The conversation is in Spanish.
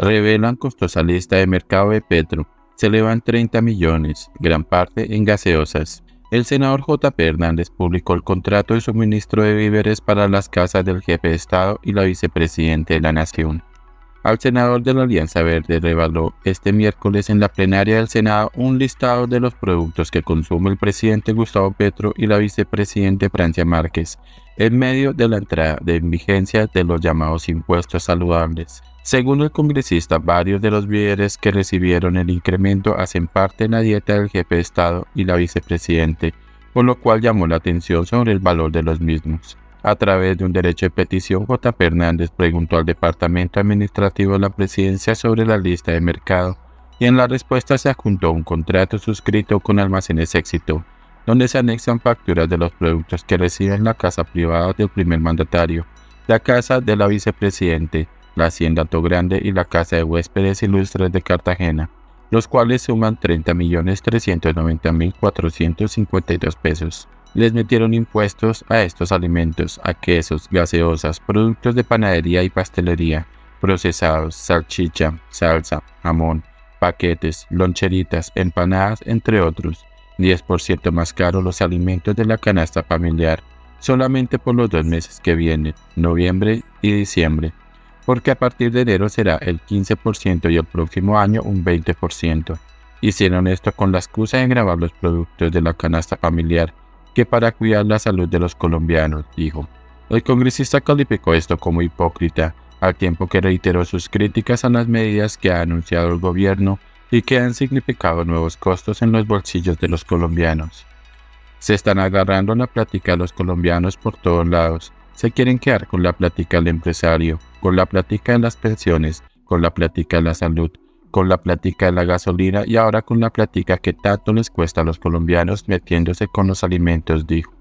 Revelan costosa lista de mercado de Petro. Se le van 30 millones, gran parte en gaseosas. El senador J.P. Hernández publicó el contrato de suministro de víveres para las casas del jefe de Estado y la vicepresidenta de la Nación. Al senador de la Alianza Verde reveló este miércoles en la plenaria del Senado un listado de los productos que consume el presidente Gustavo Petro y la vicepresidenta Francia Márquez, en medio de la entrada en vigencia de los llamados impuestos saludables. Según el congresista, varios de los víveres que recibieron el incremento hacen parte de la dieta del jefe de Estado y la vicepresidenta, por lo cual llamó la atención sobre el valor de los mismos. A través de un derecho de petición, J.P. Hernández preguntó al Departamento Administrativo de la Presidencia sobre la lista de mercado, y en la respuesta se adjuntó un contrato suscrito con Almacenes Éxito, donde se anexan facturas de los productos que reciben la casa privada del primer mandatario, la casa de la vicepresidenta, la Hacienda Grande y la Casa de Huéspedes Ilustres de Cartagena, los cuales suman 30.390.452 pesos. Les metieron impuestos a estos alimentos, a quesos, gaseosas, productos de panadería y pastelería, procesados, salchicha, salsa, jamón, paquetes, loncheritas, empanadas, entre otros. 10% más caros los alimentos de la canasta familiar, solamente por los 2 meses que vienen, noviembre y diciembre, porque a partir de enero será el 15% y el próximo año un 20%. Hicieron esto con la excusa de gravar los productos de la canasta familiar, que para cuidar la salud de los colombianos, dijo. El congresista calificó esto como hipócrita, al tiempo que reiteró sus críticas a las medidas que ha anunciado el gobierno y que han significado nuevos costos en los bolsillos de los colombianos. Se están agarrando la plática a los colombianos por todos lados. Se quieren quedar con la plática del empresario, con la plática de las pensiones, con la plática de la salud, con la plática de la gasolina y ahora con la plática que tanto les cuesta a los colombianos metiéndose con los alimentos, dijo.